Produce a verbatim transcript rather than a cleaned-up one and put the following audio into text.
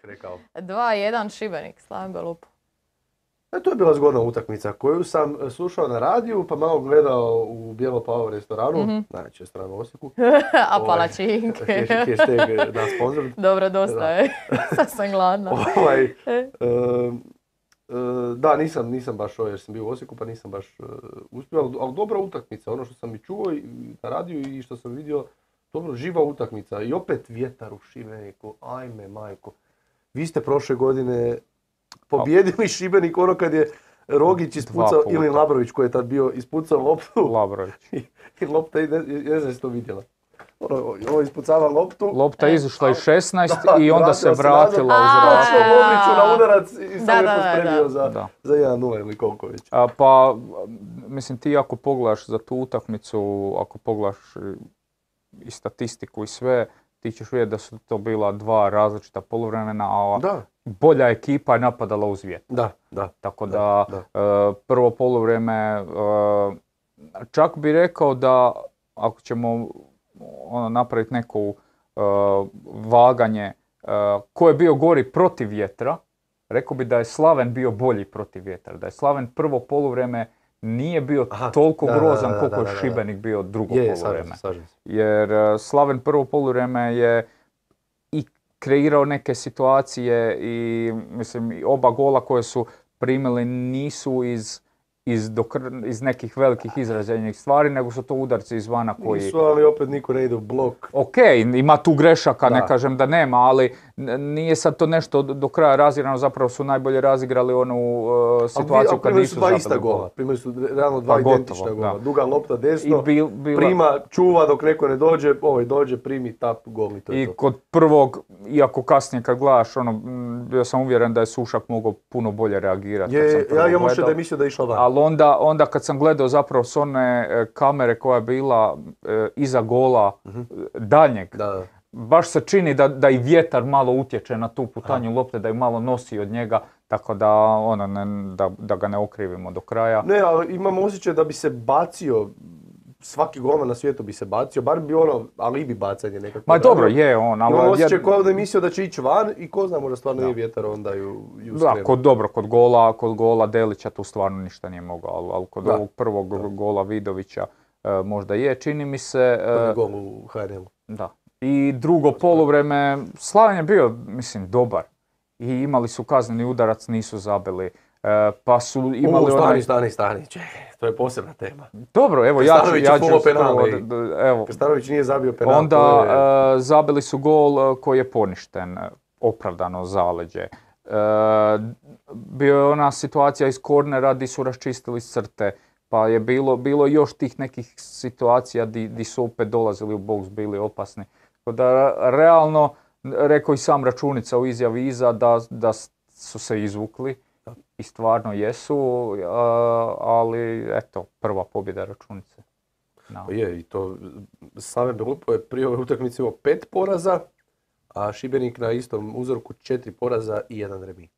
bih rekao. dva jedan Šibenik, Slaven Belupo. E, to je bila zgodna utakmica koju sam slušao na radiju, pa malo gledao u Bijelo-plavo restoranu, mm-hmm. najveći restoran u Osijeku. A palačinke. Hashtag da sponsor. Dobro, dosta je. Sad sam gladna. ovaj, uh, uh, da, nisam, nisam baš ovo jer sam bio u Osijeku, pa nisam baš uh, uspio, ali, ali dobra utakmica. Ono što sam i čuo i na radiju i što sam vidio, dobro, živa utakmica. I opet vjetar u Šibeniku, ajme majko. Vi ste prošle godine pobjedili Šibenik ono kad je Rogić ispucao, ili Labrović koji je tad bio, ispucao loptu. Labrović. I, i lopta, ne, ne znam si to vidjela. Ono, ovo ispucava loptu. Lopta e, izašla iz šesnaest da, i onda se vratila u zrak. Točno Lovriću na udarac i sam je pospremio za, da. za jedan nula ili koliko već. A, pa, mislim, ti ako pogledaš za tu utakmicu, ako pogledaš i statistiku i sve, ti ćeš vidjeti da su to bila dva različita poluvremena, a da. bolja ekipa je napadala uz vjetar. Da, da. Tako da, da, da. Uh, prvo poluvreme, uh, čak bi rekao da ako ćemo ono, napraviti neko uh, vaganje, uh, ko je bio gori protiv vjetra, rekao bi da je Slaven bio bolji protiv vjetra. Da je Slaven prvo poluvreme nije bio Aha, toliko da, grozan da, da, koliko je Šibenik bio drugo je, poluvreme. Sažem, sažem. Jer uh, Slaven prvo poluvreme je i kreirao neke situacije i mislim oba gola koje su primili nisu iz, iz, dokr, iz nekih velikih izraženih stvari, nego su to udarci izvana koji... Nisu, ali opet niko ne ide u blok. Ok, ima tu grešaka, da. ne kažem da nema, ali nije sad to nešto do kraja razigrano, zapravo su najbolje razigrali onu uh, situaciju kad nisu zabili ista gola. Primili su realno dva pa, identična gotovo, gola. Da. Duga lopta desno, bil, bila... prima, čuva dok neko ne dođe, ovaj dođe, primi, tap, gol i to je I to. kod prvog, iako kasnije kad gledaš, ono, bio sam uvjeren da je Sušak mogao puno bolje reagirati. Je, ja imam še da je mislio da je išla van. Ali onda, onda kad sam gledao zapravo s one e, kamere koja je bila e, iza gola mm-hmm. daljnjeg, da. baš se čini da, da i vjetar malo utječe na tu putanju Aha. lopte, da ju malo nosi od njega, tako da, ono, ne, da, da ga ne okrivimo do kraja. Ne, ali imam osjećaj da bi se bacio, svaki golman na svijetu bi se bacio, bar bi ono alibi bacanje nekako. Ma dobro, je on, ali... Imam osjećaj kao da je mislio da će ići van i ko zna, možda stvarno da. nije vjetar, onda ju, ju Da, kod, dobro, kod gola, kod gola Delića tu stvarno ništa nije mogao, ali, ali kod da. ovog prvog da. gola Vidovića e, možda je, čini mi se... E, Prvi gol u H R L-u. Da. I drugo poluvreme, Slaven je bio, mislim, dobar. I imali su kazneni udarac, nisu zabili. E, pa su imali... U, stani, onaj... stani, stani, čekaj, to je posebna tema. Dobro, evo, ja ću... Ja ću penale, evo. Krstanović nije zabio penal. Onda je... e, zabili su gol koji je poništen, opravdano zaleđe. E, bio je ona situacija iz kornera gdje su raščistili crte. Pa je bilo, bilo još tih nekih situacija gdje su opet dolazili u boks, bili opasni. Da, realno, rekao i sam Računica u izjavi iza da, da su se izvukli i stvarno jesu, ali eto, prva pobjeda Računice. No. Je, i to Slaven Belupo je prije ove utakmice imao pet poraza, a Šibenik na istom uzorku četiri poraza i jedan remi.